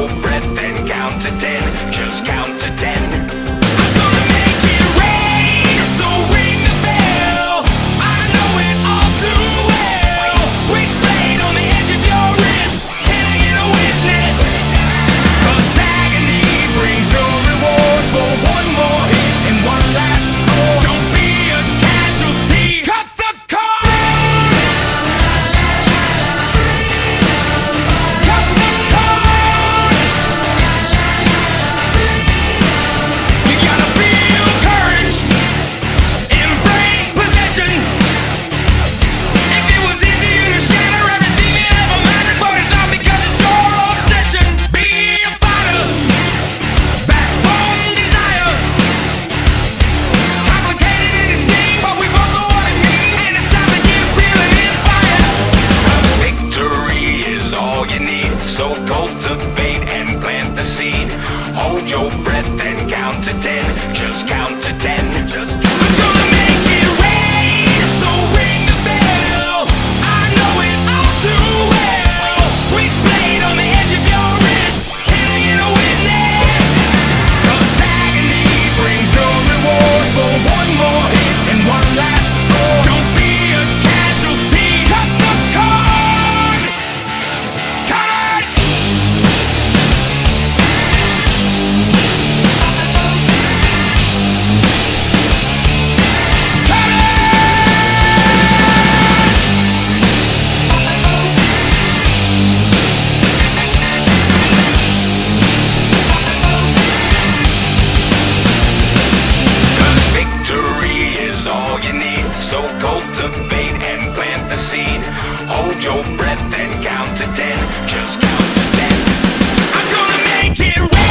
your breath and count to 10. Just count to 10. So cultivate and plant the seed. Hold your breath and count to 10. Just count to 10. Just count. I'm gonna make it rain, so ring the bell. I know it all too well. Switchblade on the edge of your wrist. Can I get a witness? 'Cause agony brings no reward for one more hit and one last score. Don't be a casualty. Cut the cord. Cut it. So cultivate and plant the seed. Hold your breath and count to 10. Just count to 10. I'm gonna make it rain.